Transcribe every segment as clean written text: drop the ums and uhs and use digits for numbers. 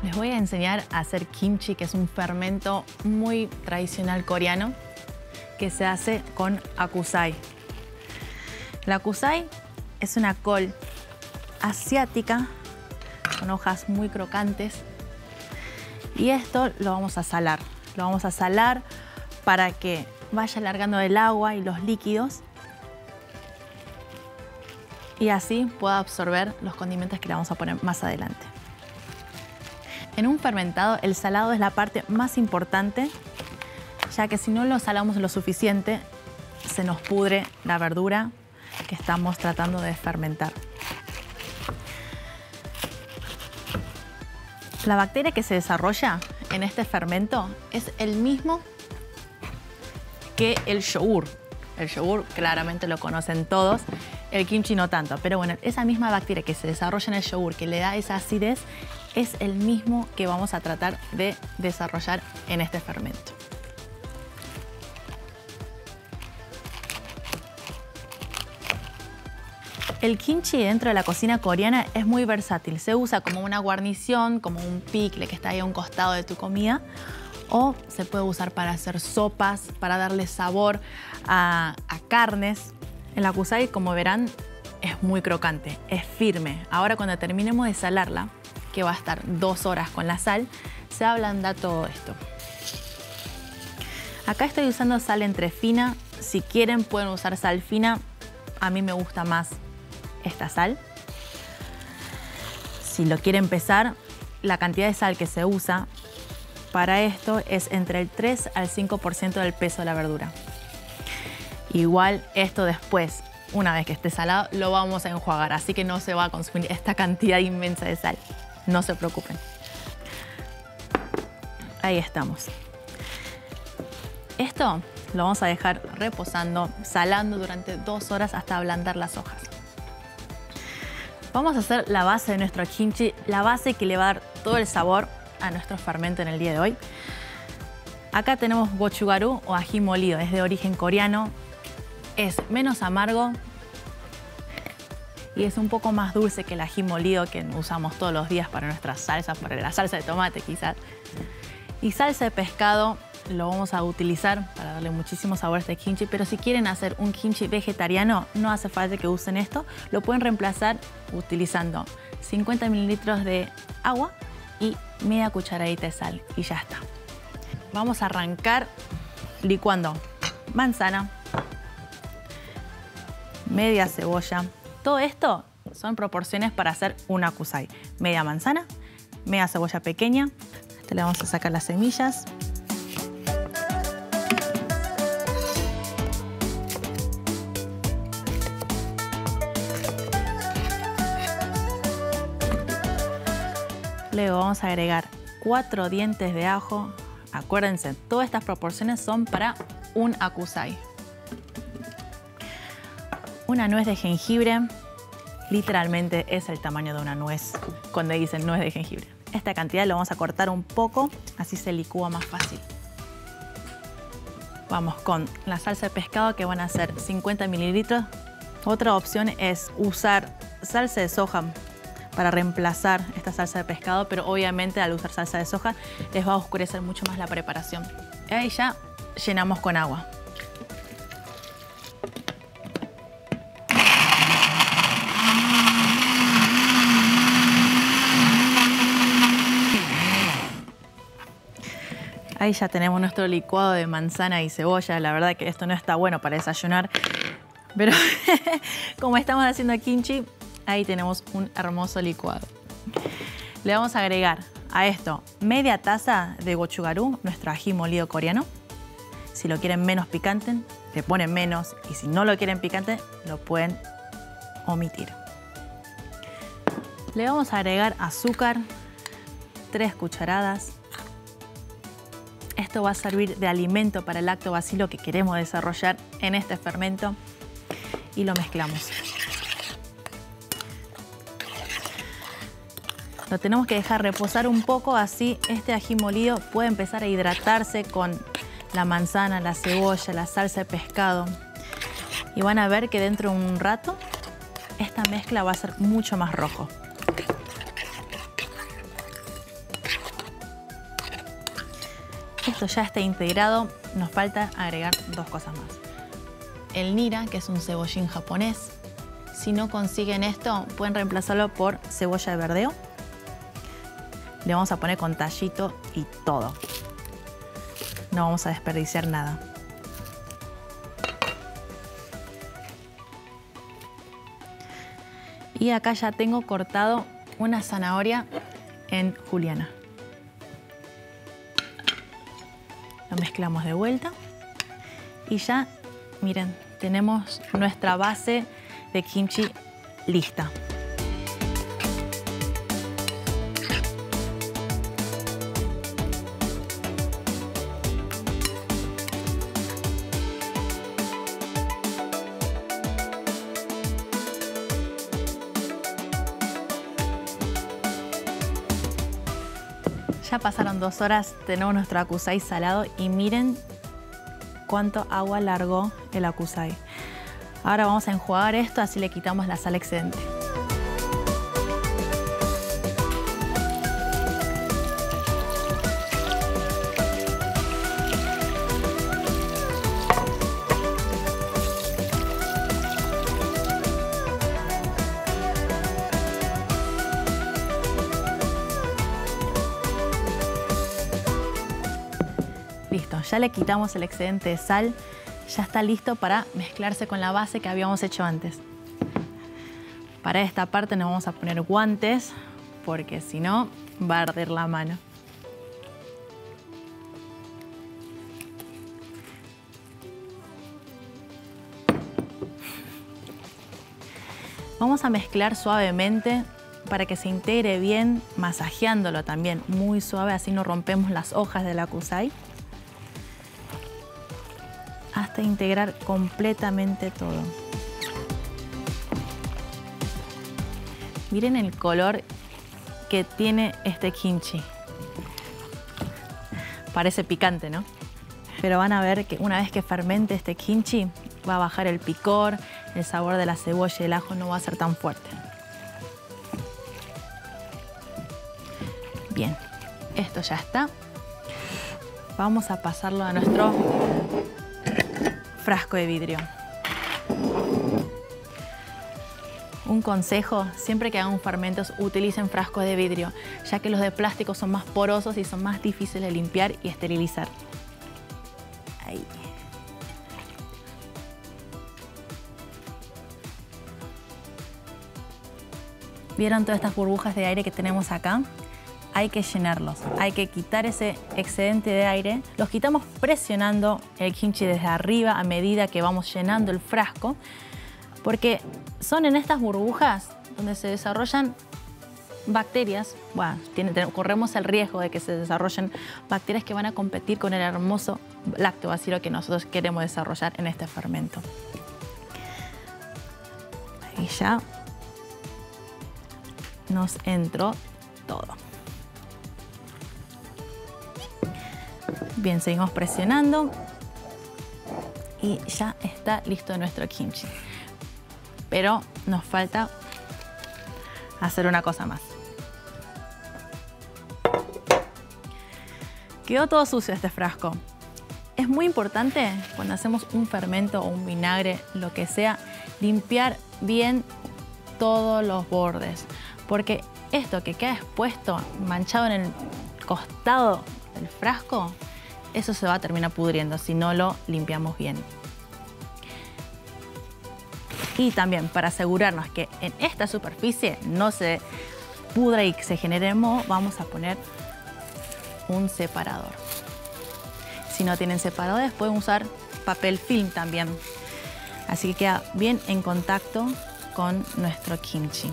Les voy a enseñar a hacer kimchi, que es un fermento muy tradicional coreano que se hace con akusai. La akusai es una col asiática con hojas muy crocantes y esto lo vamos a salar. Lo vamos a salar para que vaya alargando el agua y los líquidos y así pueda absorber los condimentos que le vamos a poner más adelante. En un fermentado, el salado es la parte más importante, ya que si no lo salamos lo suficiente, se nos pudre la verdura que estamos tratando de fermentar. La bacteria que se desarrolla en este fermento es el mismo que el yogur. El yogur claramente lo conocen todos, el kimchi no tanto, pero bueno, esa misma bacteria que se desarrolla en el yogur, que le da esa acidez, es el mismo que vamos a tratar de desarrollar en este fermento. El kimchi dentro de la cocina coreana es muy versátil. Se usa como una guarnición, como un picle que está ahí a un costado de tu comida, o se puede usar para hacer sopas, para darle sabor a carnes. El akusai, como verán, es muy crocante, es firme. Ahora cuando terminemos de salarla, que va a estar 2 horas con la sal, se ablanda todo esto. Acá estoy usando sal entre fina. Si quieren pueden usar sal fina. A mí me gusta más esta sal. Si lo quieren pesar, la cantidad de sal que se usa para esto es entre el 3 al 5% del peso de la verdura. Igual esto después, una vez que esté salado, lo vamos a enjuagar, así que no se va a consumir esta cantidad inmensa de sal. No se preocupen. Ahí estamos. Esto lo vamos a dejar reposando, salando durante 2 horas hasta ablandar las hojas. Vamos a hacer la base de nuestro kimchi, la base que le va a dar todo el sabor a nuestro fermento en el día de hoy. Acá tenemos gochugaru o ají molido, es de origen coreano, es menos amargo y es un poco más dulce que el ají molido que usamos todos los días para nuestras salsas, para la salsa de tomate quizás. Y salsa de pescado lo vamos a utilizar para darle muchísimo sabor a este kimchi, pero si quieren hacer un kimchi vegetariano, no hace falta que usen esto. Lo pueden reemplazar utilizando 50 mililitros de agua y media cucharadita de sal y ya está. Vamos a arrancar licuando manzana, media cebolla. Todo esto son proporciones para hacer un akusai. Media manzana, media cebolla pequeña. Le vamos a sacar las semillas. Luego vamos a agregar 4 dientes de ajo. Acuérdense, todas estas proporciones son para un akusai. Una nuez de jengibre, literalmente es el tamaño de una nuez cuando dicen nuez de jengibre. Esta cantidad lo vamos a cortar un poco, así se licúa más fácil. Vamos con la salsa de pescado, que van a ser 50 mililitros. Otra opción es usar salsa de soja para reemplazar esta salsa de pescado, pero obviamente al usar salsa de soja les va a oscurecer mucho más la preparación. Y ahí ya llenamos con agua. Ahí ya tenemos nuestro licuado de manzana y cebolla. La verdad que esto no está bueno para desayunar, pero como estamos haciendo kimchi, ahí tenemos un hermoso licuado. Le vamos a agregar a esto media taza de gochugaru, nuestro ají molido coreano. Si lo quieren menos picante, le ponen menos. Y si no lo quieren picante, lo pueden omitir. Le vamos a agregar azúcar, 3 cucharadas. Esto va a servir de alimento para el lactobacilo que queremos desarrollar en este fermento. Y lo mezclamos. Lo tenemos que dejar reposar un poco, así este ají molido puede empezar a hidratarse con la manzana, la cebolla, la salsa de pescado. Y van a ver que dentro de un rato esta mezcla va a ser mucho más rojo. esto ya esté integrado, nos falta agregar dos cosas más. El nira, que es un cebollín japonés. Si no consiguen esto, pueden reemplazarlo por cebolla de verdeo. Le vamos a poner con tallito y todo. No vamos a desperdiciar nada. Y acá ya tengo cortado una zanahoria en juliana. Lo mezclamos de vuelta. Y ya, miren, tenemos nuestra base de kimchi lista. Ya pasaron 2 horas, tenemos nuestro akusai salado y miren cuánto agua largó el akusai. Ahora vamos a enjuagar esto, así le quitamos la sal excedente. Listo, ya le quitamos el excedente de sal. Ya está listo para mezclarse con la base que habíamos hecho antes. Para esta parte nos vamos a poner guantes porque si no va a arder la mano. Vamos a mezclar suavemente para que se integre bien, masajeándolo también muy suave, así no rompemos las hojas del akusai. Hasta integrar completamente todo. Miren el color que tiene este kimchi. Parece picante, ¿no? Pero van a ver que una vez que fermente este kimchi, va a bajar el picor, el sabor de la cebolla y el ajo no va a ser tan fuerte. Bien, esto ya está. Vamos a pasarlo a nuestro frasco de vidrio. Un consejo, siempre que hagan fermentos, utilicen frascos de vidrio, ya que los de plástico son más porosos y son más difíciles de limpiar y esterilizar. Ahí. ¿Vieron todas estas burbujas de aire que tenemos acá? Hay que llenarlos, hay que quitar ese excedente de aire. Los quitamos presionando el kimchi desde arriba a medida que vamos llenando el frasco, porque son en estas burbujas donde se desarrollan bacterias. Bueno, corremos el riesgo de que se desarrollen bacterias que van a competir con el hermoso lactobacilo que nosotros queremos desarrollar en este fermento. Ahí ya nos entró todo. Bien, seguimos presionando y ya está listo nuestro kimchi. Pero nos falta hacer una cosa más. Quedó todo sucio este frasco. Es muy importante cuando hacemos un fermento o un vinagre, lo que sea, limpiar bien todos los bordes. Porque esto que queda expuesto, manchado en el costado del frasco, eso se va a terminar pudriendo si no lo limpiamos bien. Y también para asegurarnos que en esta superficie no se pudra y se genere moho, vamos a poner un separador. Si no tienen separadores, pueden usar papel film también. Así que queda bien en contacto con nuestro kimchi.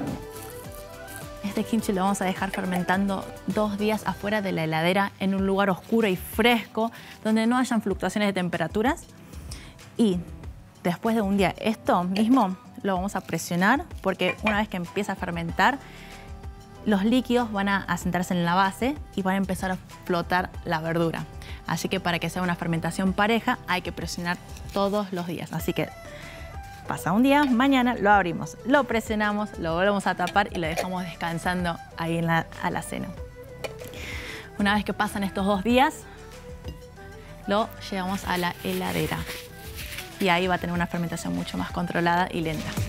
Este kimchi lo vamos a dejar fermentando 2 días afuera de la heladera en un lugar oscuro y fresco, donde no hayan fluctuaciones de temperaturas. Y después de un día, esto mismo lo vamos a presionar porque una vez que empieza a fermentar, los líquidos van a asentarse en la base y van a empezar a flotar la verdura. Así que para que sea una fermentación pareja hay que presionar todos los días. Así que pasa un día, mañana lo abrimos, lo presionamos, lo volvemos a tapar y lo dejamos descansando ahí en la alacena. Una vez que pasan estos 2 días, lo llevamos a la heladera. Y ahí va a tener una fermentación mucho más controlada y lenta.